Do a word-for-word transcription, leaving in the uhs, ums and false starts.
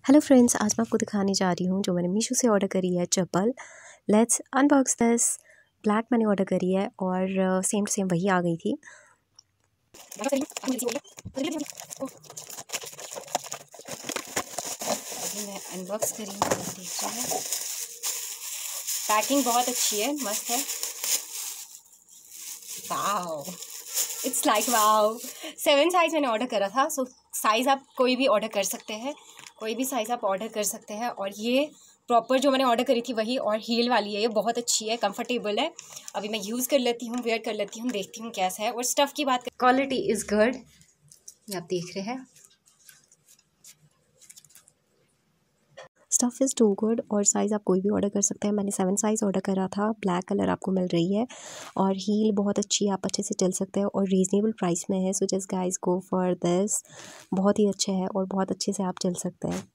Hello friends, आज मैं आपको दिखाने जा रही हूँ जो मैंने मीशो से ऑर्डर करी है चप्पल। Let's unbox this. ब्लैक मैंने ऑर्डर करी है और सेम टू सेम वही आ गई थी। अभी मैं अनबॉक्स करी हूँ, देख रहे हैं। पैकिंग बहुत अच्छी है, मस्त है। Wow, it's like wow. Seven size मैंने ऑर्डर करा था, सो साइज़ आप कोई भी ऑर्डर कर सकते हैं, कोई भी साइज़ आप ऑर्डर कर सकते हैं। और ये प्रॉपर जो मैंने ऑर्डर करी थी वही, और हील वाली है, ये बहुत अच्छी है, कंफर्टेबल है। अभी मैं यूज़ कर लेती हूँ, वेयर कर लेती हूँ, देखती हूँ कैसा है। और स्टफ़ की बात, क्वालिटी इज़ गुड, ये आप देख रहे हैं। स्टफ़ इज़ टू गुड और साइज़ आप कोई भी ऑर्डर कर सकते हैं। मैंने सेवन साइज़ ऑर्डर करा था, ब्लैक कलर आपको मिल रही है और हील बहुत अच्छी है, आप अच्छे से चल सकते हैं और रीज़नेबल प्राइस में है। So just guys go for this, बहुत ही अच्छा है और बहुत अच्छे से आप चल सकते हैं।